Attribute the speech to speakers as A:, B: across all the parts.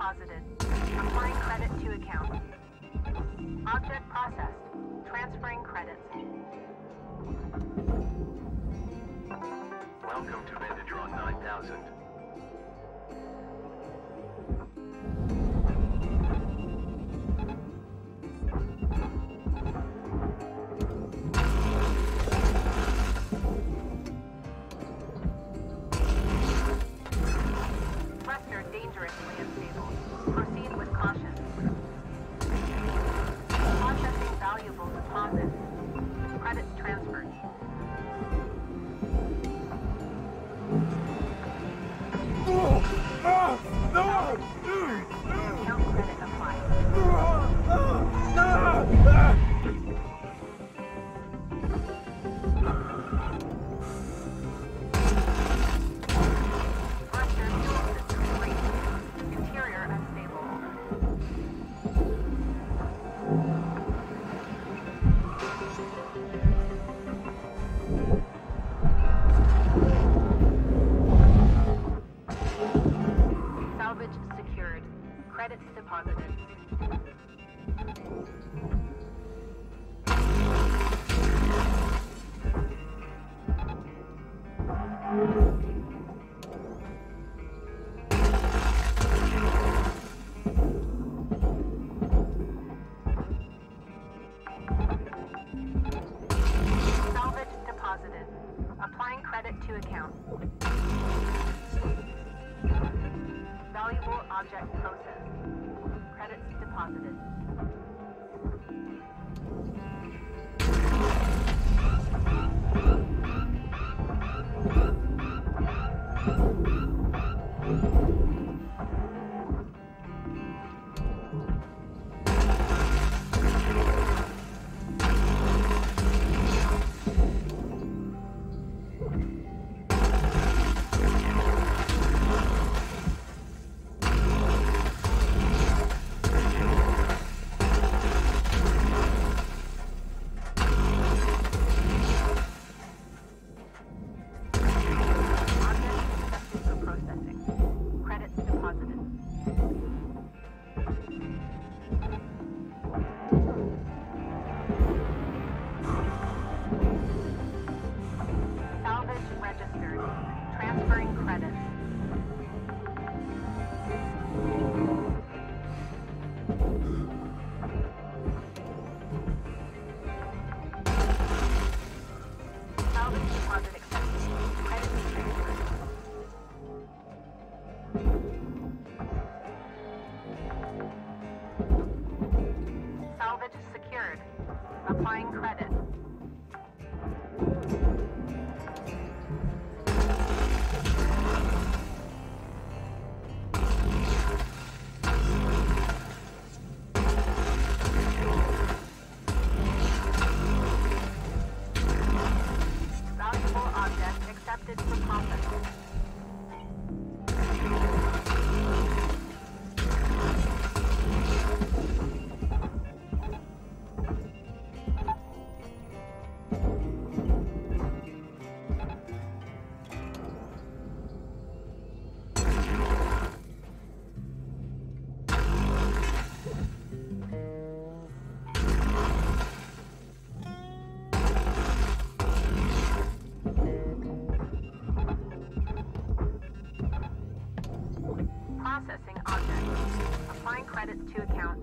A: deposited. Applying credit to account. Object processed. Transferring credits.
B: Welcome to Ventatron 9000.
A: Thruster dangerously unstable. Proceed with caution. Processing valuable deposit. Credits transferred. Account credit applied. Thruster fuel system breach. Interior unstable. Salvage secured. Credits deposited. Salvage deposited. Applying credit to account. Valuable object processed. Credits deposited. Salvage registered. Transferring credits. Salvage deposit accepted. Credits transferred. Salvage secured. Applying credit. Valuable object accepted for processing. Processing object. Applying credits to account.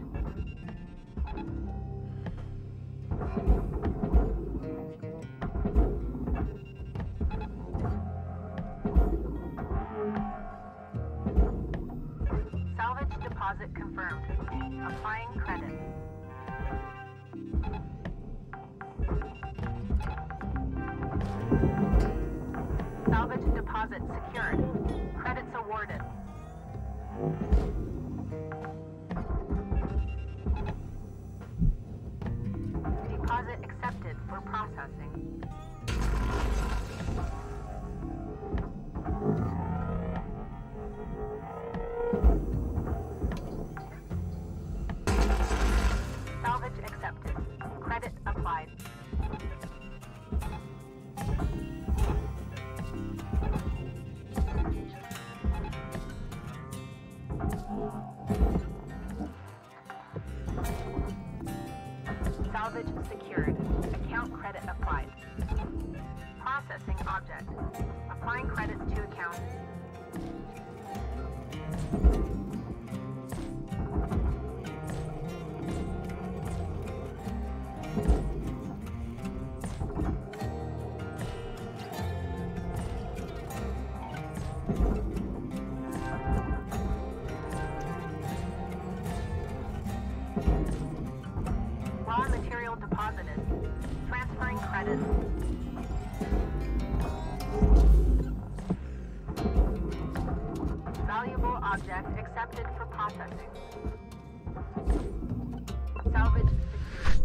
A: Salvage deposit confirmed. Applying credit. Salvage deposit secured. Credits awarded. Deposit accepted for processing. Salvage accepted. Credit applied. Salvage secured. Account credit applied. Processing object. Applying credit to account. Raw material deposited. Transferring credit. Valuable object accepted for processing. Salvage secured.